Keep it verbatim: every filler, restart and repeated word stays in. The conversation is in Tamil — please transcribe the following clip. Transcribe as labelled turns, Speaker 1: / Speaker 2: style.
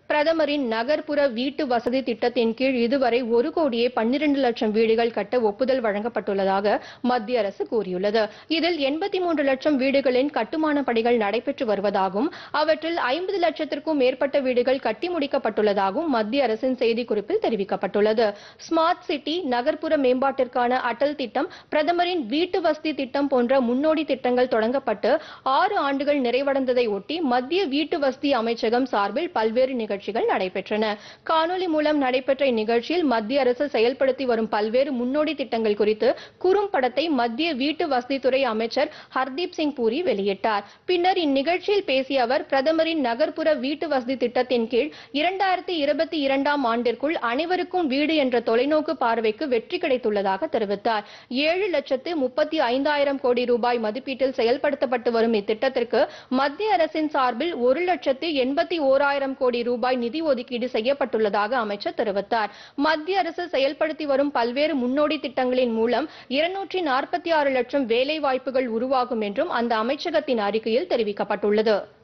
Speaker 1: பிரதமரின் நகர்ப்புற வீட்டு வசதி திட்டத்தின் கீழ் இதுவரை ஒரு கோடியே பன்னிரண்டு லட்சம் வீடுகள் கட்ட ஒப்புதல் வழங்கப்பட்டுள்ளதாக மத்திய அரசு கூறியுள்ளது. இதில் எண்பத்தி மூன்று லட்சம் வீடுகளின் கட்டுமான பணிகள் நடைபெற்று வருவதாகவும் அவற்றில் ஐம்பது லட்சத்திற்கும் மேற்பட்ட வீடுகள் கட்டி முடிக்கப்பட்டுள்ளதாகவும் மத்திய அரசின் செய்திக்குறிப்பில் தெரிவிக்கப்பட்டுள்ளது. ஸ்மார்ட் சிட்டி, நகர்ப்புற மேம்பாட்டிற்கான அடல் திட்டம், பிரதமரின் வீட்டு வசதி திட்டம் போன்ற முன்னோடி திட்டங்கள் தொடங்கப்பட்டு ஆறு ஆண்டுகள் நிறைவடைந்ததை ஒட்டி மத்திய வீட்டு வசதி அமைச்சகம் சார்பில் பல்வேறு நிகழ்ச்சிகள் நடைபெற்றன. காணொலி மூலம் நடைபெற்ற இந்நிகழ்ச்சியில் மத்திய அரசு செயல்படுத்தி வரும் பல்வேறு முன்னோடி திட்டங்கள் குறித்து குறும்படத்தை மத்திய வீட்டு வசதித்துறை அமைச்சர் ஹர்தீப் சிங் பூரி வெளியிட்டார். பின்னர் இந்நிகழ்ச்சியில் பேசிய அவர், பிரதமரின் நகர்ப்புற வீட்டு வசதி திட்டத்தின் கீழ் இரண்டாயிரத்தி இருபத்தி இரண்டாம் ஆண்டிற்குள் அனைவருக்கும் வீடு என்ற தொலைநோக்கு பார்வைக்கு வெற்றி கிடைத்துள்ளதாக தெரிவித்தார். ஏழு லட்சத்து முப்பத்தி ஐந்தாயிரம் கோடி ரூபாய் மதிப்பீட்டில் செயல்படுத்தப்பட்டு வரும் இத்திட்டத்திற்கு மத்திய அரசின் சார்பில் ஒரு லட்சத்து எண்பத்தி ஓராயிரம் கோடி ரூபாய் நிதி ஒதுக்கீடு செய்யப்பட்டுள்ளதாக அமைச்சர் தெரிவித்தார். மத்திய அரசு செயல்படுத்தி வரும் பல்வேறு முன்னோடி திட்டங்களின் மூலம் இருநூற்றி நாற்பத்தி ஆறு லட்சம் வேலை வாய்ப்புகள் உருவாகும் என்றும் அந்த அமைச்சகத்தின் அறிக்கையில் தெரிவிக்கப்பட்டுள்ளது.